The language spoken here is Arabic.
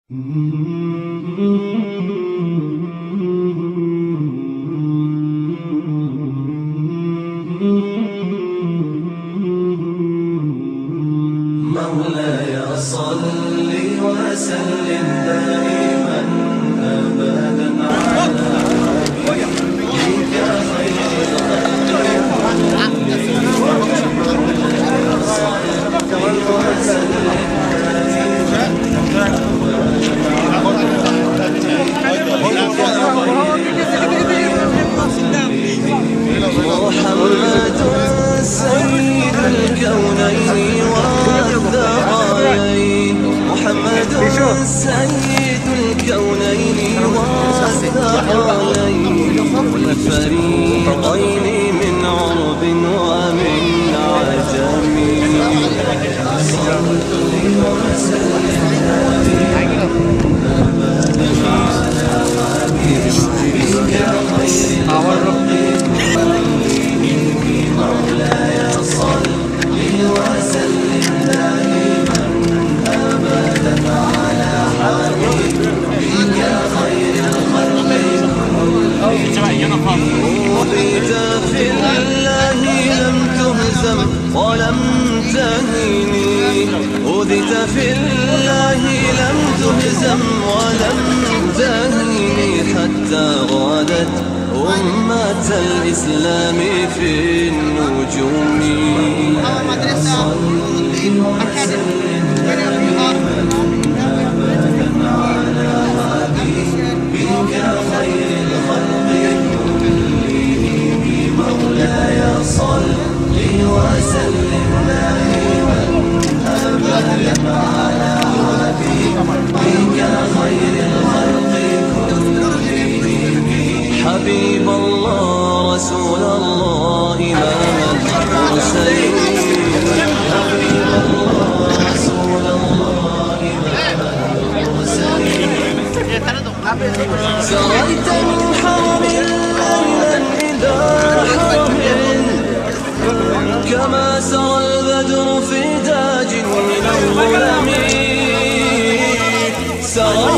مولاي صل وسلم دائما أبدا على نبيك خير محمد سيد الكونين والثقلين، محمد سيد الكونين والثقلين، الفريقين من عرب ومن عجم. صل وسلم دائما حبيبك خير الخلق. مولاي صل وسلم دائما أبدا على حبيبك خير الخلق كلهم. أوذيت في الله لم تهزم ولم تهيني، أوذيت في الله لم تهزم ولم تهيني، حتى غادت أمة الإسلام في النجوم. صل وسلم دائما أبدا على حبيبك خير الخلق كلهم. مولاي صل وسلم دائما أبدا على حبيبك خير الخلق كلهم. حبيب الله رسول الله إمام المرسلين، حبيب الله رسول الله إمام المرسلين. سريت من حرم ليلا إلى حرم، كما سرى البدر في تاج من الظلم.